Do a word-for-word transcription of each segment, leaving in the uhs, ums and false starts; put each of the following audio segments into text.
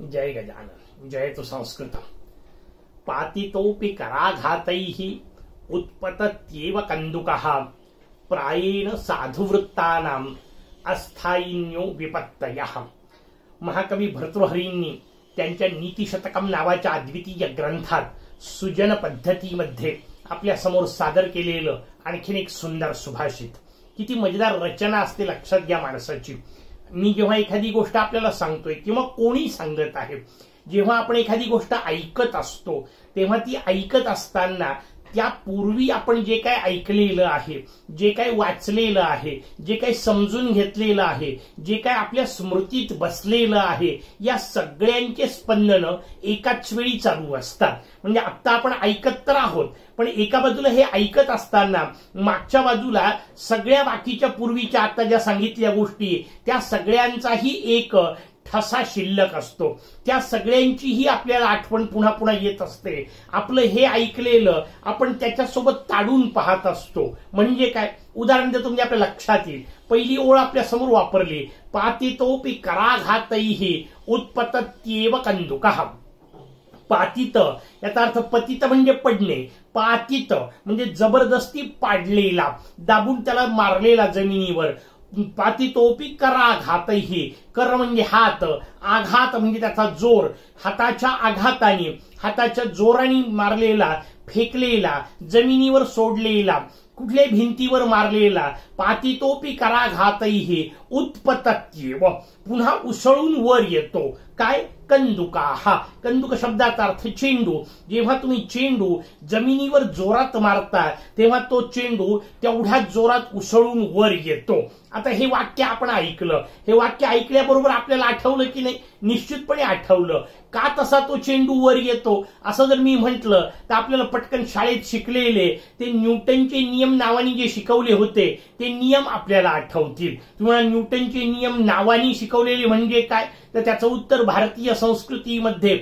जय गजानन जय तो संस्कृत पातितोपि कराघातैः उत्पतत्येव कंदुकः प्रायेण साधुवृत्तानां अस्थायिन्यो विपत्तयः। महाकवी भर्तृहरींनी त्यांच्या नीतिशतकम नावाच्या अद्वितीय ग्रंथात सुजन पद्धतीमध्ये आपल्या समोर सादर केलेलं आणखीन एक सुंदर सुभाषित, किती मजेदार रचना असते लक्षात घ्या माणसाची। मी जेव्हा एखादी गोष्ट आपल्याला सांगतोय किंवा कोणी सांगत आहे, जेव्हा आपण एखादी गोष्ट ऐकत असतो तेव्हा ती ऐकत असताना त्यापूर्वी आपण जे काय ऐकलेलं आहे, जे काय वाचलेलं आहे, जे काय समजून घेतलेलं आहे, जे काय आपल्या स्मृतीत बसलेलं आहे, या सगळ्यांचे स्पंदन एकाच वेळी चालू असतात। म्हणजे आता आपण ऐकत तर आहोत, पण एका बाजूला हे ऐकत असताना मागच्या बाजूला सगळ्या बाकीच्या पूर्वीच्या आता ज्या सांगितल्या गोष्टी त्या सगळ्यांचाही एक ठसा शिल्लक असतो। त्या सगळ्यांचीही आपल्याला आठवण पुन्हा पुन्हा येत असते। आपलं हे ऐकलेलं आपण त्याच्यासोबत ताडून पाहत असतो। म्हणजे काय, उदाहरण देतो म्हणजे आपल्या लक्षात येईल। पहिली ओळ आपल्या समोर वापरली, पातितोपि कराघातैः उत्पतत्येव कंदुकः। पातित याचा अर्थ पतित म्हणजे पडणे, पातित म्हणजे जबरदस्ती पाडलेला, दाबून त्याला मारलेला जमिनीवर। पातितोपि कराघातैः, कर म्हणजे हात, आघात म्हणजे त्याचा जोर, हाताच्या आघाताने हाताच्या जोराने मारलेला, फेकलेला, जमिनीवर सोडलेला, कुठल्या भिंतीवर मारलेला। पातितोपि कराघातैः उत्पतत्येव, पुन्हा उसळून वर येतो। काय, कंदुकाः। कंदुक शब्दाचा अर्थ चेंडू। जेव्हा तुम्ही चेंडू जमिनीवर जोरात मारता तेव्हा तो चेंडू तेवढ्या जोरात उसळून वर येतो। आता हे वाक्य आपण ऐकलं, हे वाक्य ऐकल्याबरोबर आपल्याला आठवलं की नाही? निश्चितपणे आठवलं। का तसा तो चेंडू वर येतो असं जर मी म्हटलं तर आपल्याला पटकन शाळेत शिकलेले ते न्यूटनचे नियम नावाने जे शिकवले होते ते नियम आपल्याला आठवतील। तुम्हाला न्यूटनचे नियम नावाने शिकवलेले म्हणजे काय, तर त्याचं उत्तर भारतीय संस्कृतीमध्ये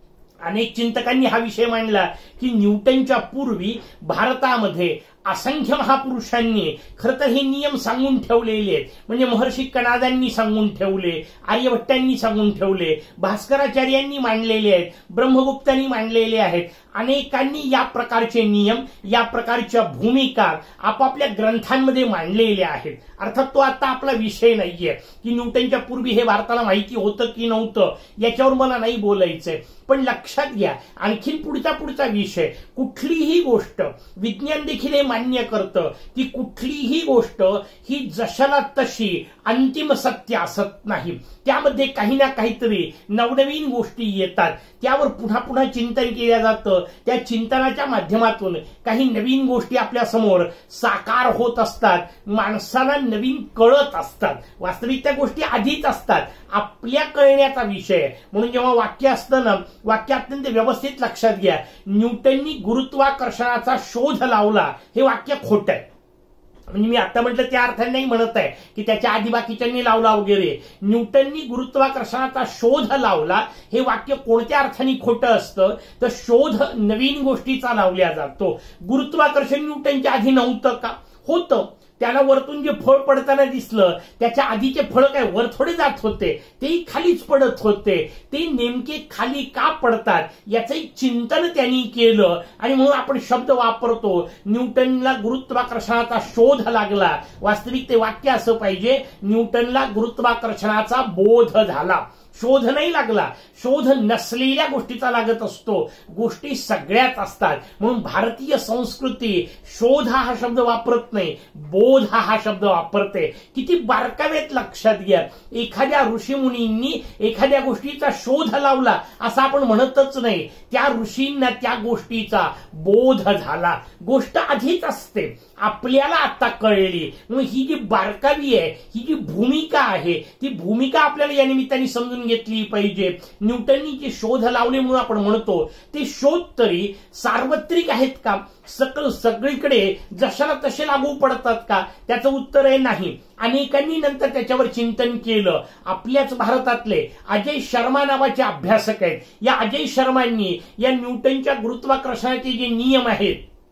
अनेक चिंतकांनी हा विषय मांडला की न्यूटनच्या पूर्वी भारतामध्ये असंख्य महापुरुषांनी खरं तर हे नियम सांगून ठेवलेले आहेत। म्हणजे महर्षी कणादांनी सांगून ठेवले, आर्यभट्टांनी सांगून ठेवले, भास्कराचार्यांनी मांडलेले आहेत, ब्रह्मगुप्तांनी मांडलेले आहेत। अनेकांनी या प्रकारचे नियम, या प्रकारच्या भूमिका आपापल्या ग्रंथांमध्ये मांडलेल्या आहेत। अर्थात तो आता आपला विषय नाहीये की न्यूटनच्या पूर्वी हे भारताला माहिती होतं की नव्हतं, याच्यावर मला नाही बोलायचंय। पण लक्षात घ्या, आणखीन पुढचा पुढचा विषय, कुठलीही गोष्ट विज्ञान देखील हे मान्य करतं की कुठलीही गोष्ट ही जशाला तशी अंतिम सत्य असत नाही। त्यामध्ये काही ना काहीतरी नवनवीन गोष्टी येतात, त्यावर पुन्हा पुन्हा चिंतन केलं जातं। त्या चिंतनाच्या माध्यमातून काही नवीन गोष्टी आपल्या समोर साकार होत असतात, माणसाला नवीन कळत असतात। वास्तविक त्या गोष्टी आधीच असतात, आपल्या कळण्याचा विषय। म्हणून जेव्हा वाक्य असतं ना, वाक्य अत्यंत व्यवस्थित लक्षात घ्या। न्यूटननी गुरुत्वाकर्षणाचा शोध लावला, हे वाक्य खोटं आहे। म्हणजे मी आता म्हटलं त्या अर्थाने नाही म्हणत आहे की त्याच्या आधी बाकीच्यांनी लावला वगैरे। न्यूटननी गुरुत्वाकर्षणाचा शोध लावला हे वाक्य कोणत्या अर्थाने खोटं असतं, तर शोध नवीन गोष्टीचा लावला जातो। गुरुत्वाकर्षण न्यूटनच्या आधी नव्हतं का? होतं। त्याला वरतून जे फळ पडताना दिसलं त्याच्या आधीचे फळ काय वर थोडे जात होते, तेही खालीच पडत होते। ते नेमके खाली का पडतात याचं एक चिंतन त्यांनी केलं आणि म्हणून आपण शब्द वापरतो, न्यूटनला गुरुत्वाकर्षणाचा शोध लागला। वास्तविक ते वाक्य असं पाहिजे, न्यूटनला गुरुत्वाकर्षणाचा बोध झाला, शोध नाही लागला। शोध नसलेल्या गोष्टीचा लागत असतो, गोष्टी सगळ्याच असतात। म्हणून भारतीय संस्कृती शोध हा शब्द वापरत नाही, बोध हा शब्द वापरते। किती बारकावेत लक्षात घ्या। एखाद्या ऋषीमुनींनी एखाद्या गोष्टीचा शोध लावला असं आपण म्हणतच नाही, त्या ऋषींना त्या गोष्टीचा बोध झाला। गोष्ट आधीच असते, आपल्याला आता कळली। म्हणून ही जी बारकावी आहे, ही जी भूमिका आहे, ती भूमिका आपल्याला या निमित्ताने समजून घेतली पाहिजे। न्यूटननी जे शोध लावले म्हणून आपण म्हणतो ते शोध तरी सार्वत्रिक आहेत का, सकल सगळीकडे जशाला तसे लागू पडतात का? त्याचं उत्तर आहे नाही। अनेकांनी नंतर त्याच्यावर चिंतन केलं। आपल्याच भारतातले अजय शर्मा नावाचे अभ्यासक आहेत। या अजय शर्मांनी या न्यूटनच्या गुरुत्वाकर्षणाचे जे नियम आहेत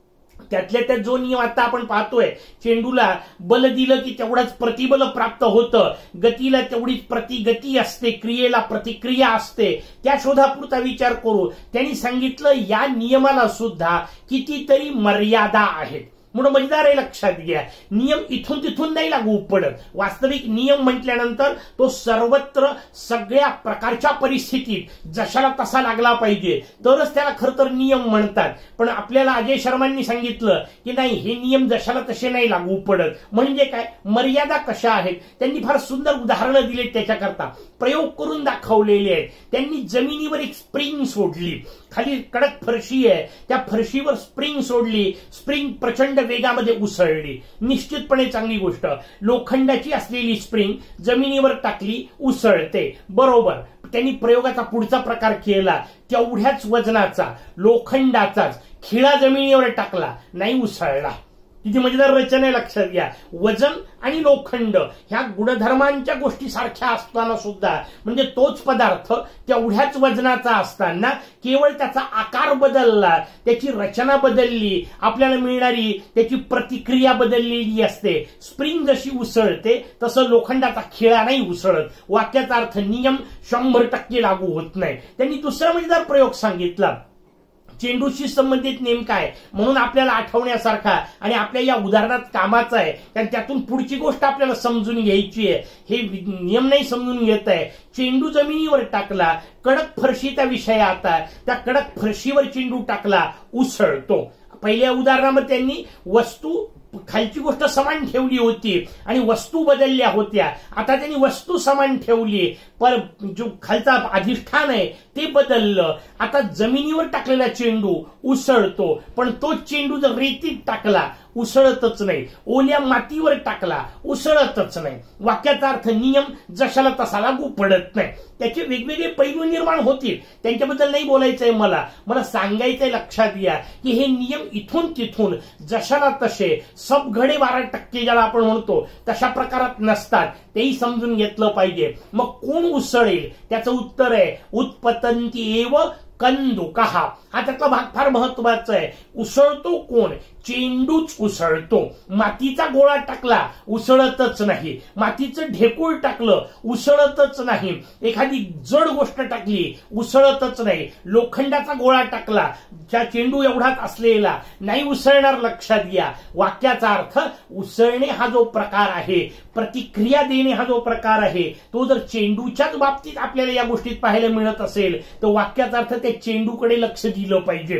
त्यातल्या त्यात जो नियम आता आपण पाहतोय, चेंडूला बल दिलं की तेवढाच प्रतिबल प्राप्त होतं, गतीला तेवढीच प्रतिगती असते, क्रियेला प्रतिक्रिया असते, त्या शोधापुरता विचार करू. त्यांनी सांगितलं या नियमाला सुद्धा कितीतरी मर्यादा आहेत. म्हणून मजेदार आहे, लक्षात घ्या. नियम इथून तिथून नाही लागू पडत. वास्तविक नियम म्हटल्यानंतर तो सर्वत्र सगळ्या प्रकारच्या परिस्थितीत जशाला तसा लागला पाहिजे, तरच त्याला खरं तर नियम म्हणतात. पण आपल्याला अजय शर्मांनी सांगितलं की नाही, हे नियम जशाला तसे नाही लागू पडत. म्हणजे काय, मर्यादा कशा आहेत त्यांनी फार सुंदर उदाहरणं दिलीत, त्याच्याकरता प्रयोग करून दाखवलेले आहेत. त्यांनी जमिनीवर एक स्प्रिंग सोडली, खाली कडक फरशी आहे, त्या फरशीवर स्प्रिंग सोडली, स्प्रिंग प्रचंड वेगामध्ये उसळली. निश्चितपणे चांगली गोष्ट. लोखंडाची असलेली स्प्रिंग जमिनीवर टाकली, उसळते, बरोबर. त्यांनी प्रयोगाचा पुढचा प्रकार केला, तेवढ्याच वजनाचा लोखंडाचाच खिळा जमिनीवर टाकला, नाही उसळला. किती मजेदार रचना आहे, लक्षात घ्या. वजन आणि लोखंड ह्या गुणधर्मांच्या गोष्टी सारख्या असताना सुद्धा, म्हणजे तोच पदार्थ तेवढ्याच वजनाचा असताना केवळ त्याचा आकार बदलला, त्याची रचना बदलली, आपल्याला मिळणारी त्याची प्रतिक्रिया बदललेली असते. स्प्रिंग जशी उसळते तसं लोखंडाचा खिळा नाही उसळत. वाक्याचा अर्थ नियम शंभर टक्के लागू होत नाही. त्यांनी दुसरा मजेदार प्रयोग सांगितला, चेंडूशी संबंधित नेमका आहे म्हणून आपल्याला आठवण्यासारखा आणि आपल्या या उदाहरणात कामाचा आहे. कारण त्यातून पुढची गोष्ट आपल्याला समजून घ्यायची आहे. हे नियम नाही समजून घेत आहे. चेंडू जमिनीवर टाकला, कडक फरशीचा विषय आता, त्या कडक फरशीवर चेंडू टाकला, उसळतो. पहिल्या उदाहरणामध्ये त्यांनी वस्तू, खालची गोष्ट समान ठेवली होती आणि वस्तू बदलल्या होत्या. आता त्यांनी वस्तू समान ठेवली, पण जो खालचा अधिष्ठान आहे ते बदललं. आता जमिनीवर टाकलेला चेंडू उसळतो, पण तोच चेंडू जर रेतीत टाकला उसळतच नाही, ओल्या मातीवर टाकला उसळतच नाही. वाक्याचा अर्थ नियम जशाला तसा लागू पडत नाही. त्याचे वेगवेगळे पैलू निर्माण होतील, त्यांच्याबद्दल नाही बोलायचंय मला. मला सांगायचंय, लक्षात घ्या की हे नियम इथून तिथून जशाला तसे सब घडे बारा टक्के ज्याला आपण म्हणतो तशा प्रकारात नसतात, तेही समजून घेतलं पाहिजे. मग कोण उसळेल, त्याचं उत्तर आहे उत्पतंती एव कंदुकः. हा त्यातला भाग फार महत्वाचा आहे. उसळतो कोण, चेंडूच उसळतो. मातीचा गोळा टाकला उसळतच नाही, मातीचं ढेकूळ टाकलं उसळतच नाही, एखादी जड गोष्ट टाकली उसळतच नाही, लोखंडाचा गोळा टाकला ज्या चेंडू एवढाच असलेला नाही उसळणार. लक्षात घ्या, वाक्याचा अर्थ उसळणे हा जो प्रकार आहे, प्रतिक्रिया देणे हा जो प्रकार आहे, तो जर चेंडूच्याच बाबतीत आपल्याला या गोष्टीत पाहायला मिळत असेल तर वाक्याचा अर्थ त्या चेंडूकडे लक्ष दिलं पाहिजे.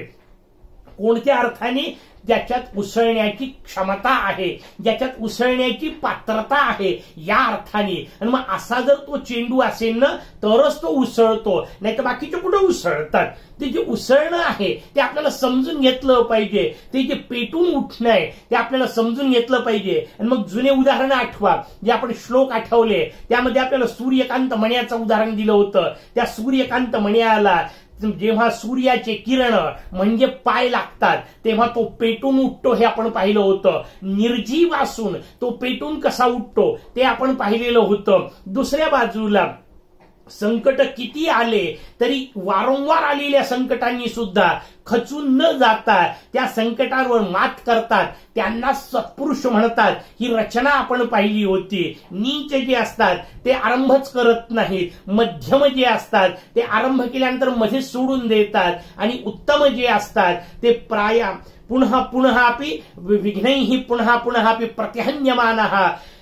कोणत्या अर्थाने, ज्याच्यात उसळण्याची क्षमता आहे, ज्याच्यात उसळण्याची पात्रता आहे, या अर्थाने. आणि मग असा जर तो चेंडू असेल ना तरच तो उसळतो, नाही तर बाकीचे कुठं उसळतात. ते जे उसळणं आहे ते आपल्याला समजून घेतलं पाहिजे. ते जे पेटून उठणं आहे ते आपल्याला समजून घेतलं पाहिजे. आणि मग जुने उदाहरणं आठवा, जे आपण श्लोक आठवले त्यामध्ये आपल्याला सूर्यकांत मण्याचं उदाहरण दिलं होतं. त्या सूर्यकांत मण्याला जेव्हा सूर्याचे किरण म्हणजे पाय लागतात तेव्हा तो पेटून उठतो, हे आपण पाहिलं होतं. निर्जीव असून तो पेटून कसा उठतो ते आपण पाहिलेलं होतं. दुसऱ्या बाजूला संकट किती आले तरी वारंवार आलेल्या संकटांनी सुद्धा खचून न जाता त्या संकटांवर मात करतात, त्यांना सत्पुरुष म्हणतात. ही रचना आपण पाहिली होती. नीच जे असतात ते आरंभच करत नाहीत, मध्यम जे असतात ते आरंभ केल्यानंतर मध्ये सोडून देतात, आणि उत्तम जे असतात ते प्राय पुन्हा पुन्हापि विघ्नैः पुन्हा पुन्हापि प्रत्यहन्यमानः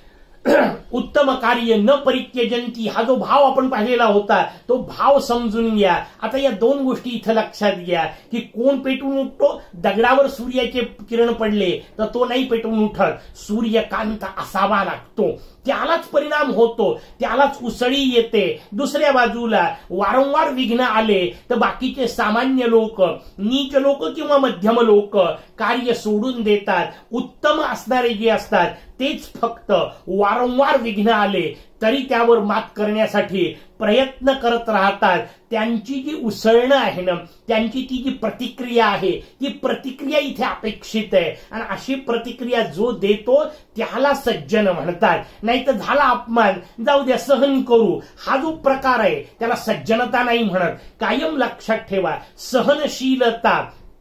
उत्तम कार्य न परित्यजंती. हा जो भाव आपण पाहिलेला होता तो भाव समजून घ्या. आता या दोन गोष्टी इथं लक्षात घ्या की कोण पेटून उठतो, दगडावर सूर्याचे किरण पडले तर तो नाही पेटून उठत, सूर्यकांत असावा लागतो, त्यालाच परिणाम होतो, त्यालाच उसळी येते. दुसऱ्या बाजूला वारंवार विघ्न आले तर बाकीचे सामान्य लोक, नीच लोक किंवा मध्यम लोक कार्य सोडून देतात. उत्तम असणारे जे असतात तेच फक्त वारंवार विघ्न आले तरी त्यावर मात करण्यासाठी प्रयत्न करत राहतात. त्यांची जी उसळणं आहे ना, त्यांची ती जी प्रतिक्रिया आहे ती प्रतिक्रिया इथे अपेक्षित आहे. आणि अशी प्रतिक्रिया जो देतो त्याला सज्जन म्हणतात. नाही तर झाला अपमान, जाऊ द्या सहन करू, हा जो प्रकार आहे त्याला सज्जनता नाही म्हणत. कायम लक्षात ठेवा, सहनशीलता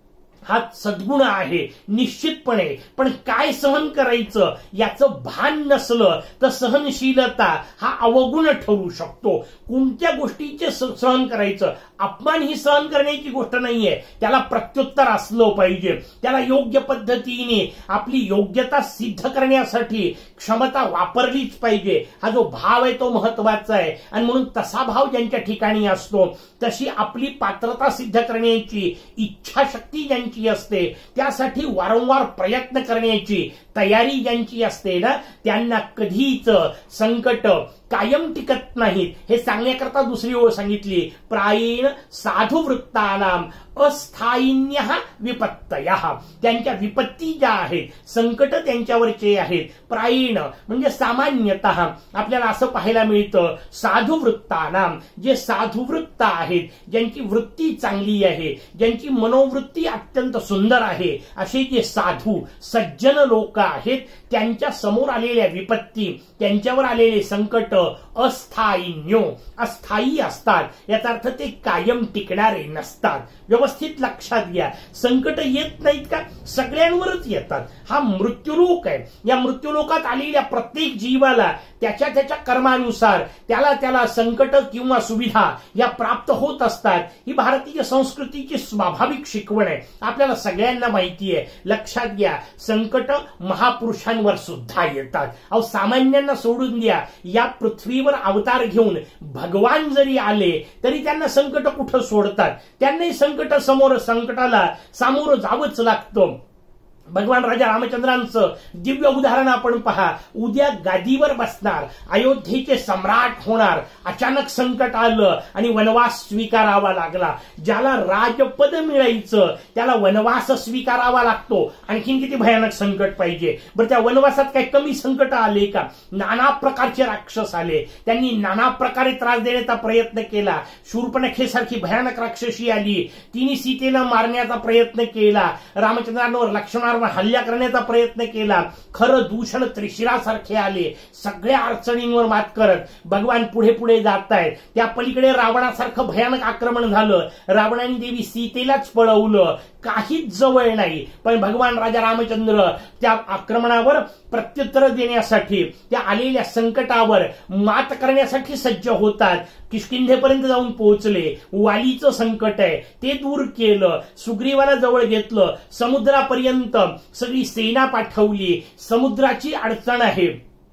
हा सद्गुण आहे निश्चितपणे, पण काय सहन करायचं याचं भान नसलं तर सहनशीलता हा अवगुण ठरू शकतो. कोणत्या गोष्टीचे सहन करायचं, अपमान ही सहन करण्याची गोष्ट नाहीये, त्याला प्रत्युत्तर असलं पाहिजे. त्याला योग्य पद्धतीने आपली योग्यता सिद्ध करण्यासाठी क्षमता वापरलीच पाहिजे. हा जो भाव आहे तो महत्वाचा आहे. आणि म्हणून तसा भाव ज्यांच्या ठिकाणी असतो, तशी आपली पात्रता सिद्ध करण्याची इच्छाशक्ती ज्यांची असते, त्यासाठी वारंवार प्रयत्न करण्याची तयारी ज्यांची असते ना, त्यांना कधीच संकट कायम टिकत नाहीत. हे सांगण्याकरता दुसरी ओळ सांगितली, प्रायेण साधुवृत्तानाम अस्थायिन्यः विपत्तयः. त्यांच्या विपत्ती ज्या आहेत, संकट त्यांच्यावरचे आहेत, प्रायेण म्हणजे सामान्यतः आपल्याला असं पाहायला मिळतं, साधुवृत्तानाम जे साधुवृत्त आहेत, ज्यांची वृत्ती चांगली आहे, ज्यांची मनोवृत्ती अत्यंत सुंदर आहे, असे जे साधू सज्जन लोक आहेत, त्यांच्या समोर आलेल्या विपत्ती, त्यांच्यावर आलेले संकट अस्थायिन्यो अस्थायी असतात. याचा अर्थ ते कायम टिकणारे नसतात. व्यवस्थित लक्षात घ्या, संकट येत नाहीत का, सगळ्यांवरच येतात. हा मृत्यूलोक आहे. या मृत्यूलोकात आलेल्या प्रत्येक जीवाला त्याच्या त्याच्या कर्मानुसार त्याला त्याला संकट किंवा सुविधा या प्राप्त होत असतात. ही भारतीय संस्कृतीची स्वाभाविक शिकवण आहे, आपल्याला सगळ्यांना माहिती आहे. लक्षात घ्या, संकट महापुरुषांवर सुद्धा येतात. अहो सामान्यांना सोडून द्या, या पृथ्वीवर अवतार घेऊन भगवान जरी आले तरी त्यांना संकट कुठं सोडतात. त्यांनाही संकट समोर संकटाला सामोरं जावंच लागतं. भगवान राजा रामचंद्रांचं दिव्य उदाहरण आपण पहा. उद्या गादीवर बसणार, अयोध्येचे सम्राट होणार, अचानक संकट आलं आणि वनवास स्वीकारावा लागला. ज्याला राजपद मिळायचं त्याला वनवास स्वीकारावा लागतो. आणखीन किती भयानक संकट पाहिजे बरं. त्या वनवासात काही कमी संकट आले का? नाना प्रकारचे राक्षस आले, त्यांनी नाना प्रकारे त्रास देण्याचा प्रयत्न केला. शूर्पणखेसारखी भयानक राक्षसी आली, तिने सीतेला मारण्याचा प्रयत्न केला. रामचंद्रांवर लक्ष्मण हल्ला करण्याचा प्रयत्न केला. खरं दूषण त्रिशिरासारखे आले. सगळ्या अडचणींवर मात करत भगवान पुढे पुढे जात आहेत. त्या पलीकडे रावणासारखं भयानक आक्रमण झालं. रावणाने देवी सीतेलाच पळवलं. काहीच जवळ नाही, पण भगवान राजा रामचंद्र त्या आक्रमणावर प्रत्युत्तर देण्यासाठी, त्या आलेल्या संकटावर मात करण्यासाठी सज्ज होतात. किष्किंधेपर्यंत जाऊन पोहोचले. वालीचं संकट आहे ते दूर केलं, सुग्रीवाला जवळ घेतलं, समुद्रापर्यंत सगळी सेना पाठवली. समुद्राची अडचण आहे,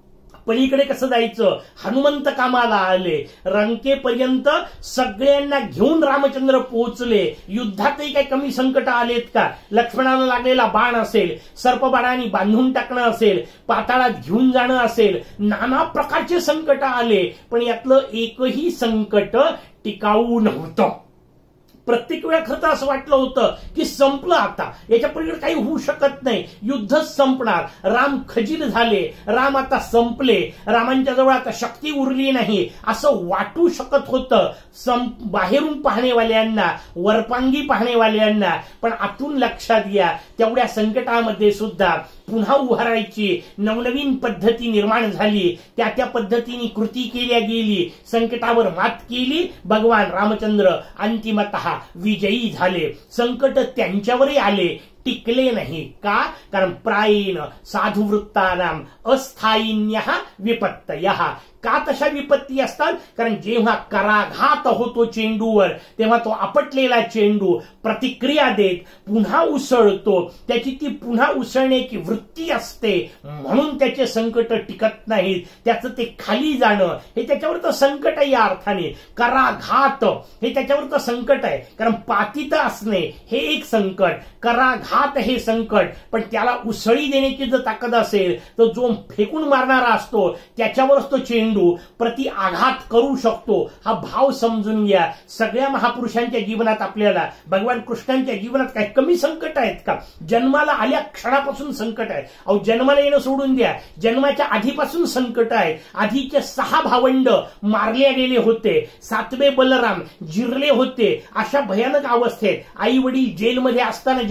पलीकडे कसं जायचं, हनुमंत कामाला आले. रंकेपर्यंत सगळ्यांना घेऊन रामचंद्र पोहोचले. युद्धातही काही कमी संकट आलेत का? लक्ष्मणाला लागलेला बाण असेल, सर्पबाणाने बांधून टाकणं असेल, पाताळात घेऊन जाणं असेल, नाना प्रकारचे संकट आले, पण यातलं एकही संकट टिकाऊ नव्हतं. प्रत्येक वेळा खरं तर असं वाटलं होतं की संपलं, आता याच्या पलीकडे काही होऊ शकत नाही, युद्धच संपणार. राम खजील झाले, राम आता संपले, रामांच्या जवळ आता शक्ती उरली नाही असं वाटू शकत होतं बाहेरून पाहणेवाल्यांना, वरपांगी पाहणेवाल्यांना. पण आतून लक्षात घ्या, तेवढ्या संकटामध्ये सुद्धा पुन्हा उभारायची नवनवीन पद्धती निर्माण झाली. त्या त्या पद्धतीने कृती केल्या गेली, संकटावर मात केली. भगवान रामचंद्र अंतिमतः विजयी झाले. संकट त्यांच्यावरही आले, टिकले नाही का? कारण प्रायेण साधुवृत्तानाम अस्थायिन्यः विपत्तयः. का तशा विपत्ती असतात? कारण जेव्हा कराघात होतो चेंडूवर, तेव्हा तो आपटलेला चेंडू प्रतिक्रिया देत पुन्हा उसळतो. त्याची ती पुन्हा उसळण्याची वृत्ती असते, म्हणून त्याचे संकट टिकत नाहीत. त्याचं ते खाली जाणं हे त्याच्यावरचं संकट आहे. या अर्थाने कराघात हे त्याच्यावरचं संकट आहे. कारण पातित असणे हे एक संकट, कराघात हे संकट. पण त्याला उसळी देण्याची जर ताकद असेल तर जो फेकून मारणारा असतो त्याच्यावरच तो चेंडू प्रति आघात करू शकतो. हा भाव समजून घ्या. सगळ्या महापुरुषांच्या जीवनात आपल्याला, भगवान कृष्णांच्या जीवनात काही कमी संकट आहेत का? जन्माला आल्या क्षणापासून संकट आहे. अहो जन्माला येणं सोडून द्या, जन्माच्या आधीपासून संकट आहे. आधीचे सहा भावंड मारले गेले होते, सातवे बलराम जिरले होते. अशा भयानक अवस्थेत आई वडील जेलमध्ये असताना जन्माला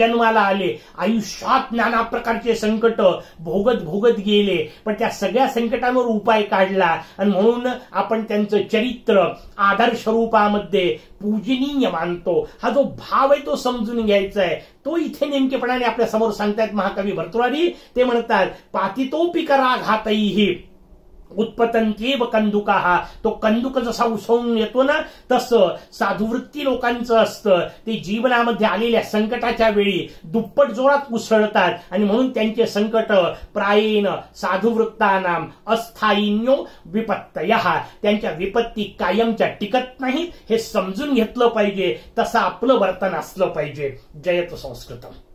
आले, आयुष्यात नाना प्रकारचे संकट भोगत भोगत गेले, पण त्या सगळ्या संकटांवर उपाय काढला आणि म्हणून आपण त्यांचं चरित्र आदर्श रूपामध्ये पूजनीय मानतो. हा जो भाव आहे तो समजून घ्यायचा आहे. तो इथे नेमकेपणाने आपल्या समोर सांगतायत महाकवी भर्तृहरी. ते म्हणतात पातितोपि कराघातैः उत्पतन्त्येव कंदुकाः. तो कंदुक जसा उसळून येतो ना, तसं साधुवृत्ती लोकांचं असतं. ते जीवनामध्ये आलेल्या संकटाच्या वेळी दुप्पट जोरात उसळतात आणि म्हणून त्यांचे संकट प्रायेण साधुवृत्तानां अस्थायिन्यो विपत्तयः. त्यांच्या विपत्ती कायमच्या टिकत नाहीत हे समजून घेतलं पाहिजे. तसं आपलं वर्तन असलं पाहिजे. जयतु संस्कृतम्.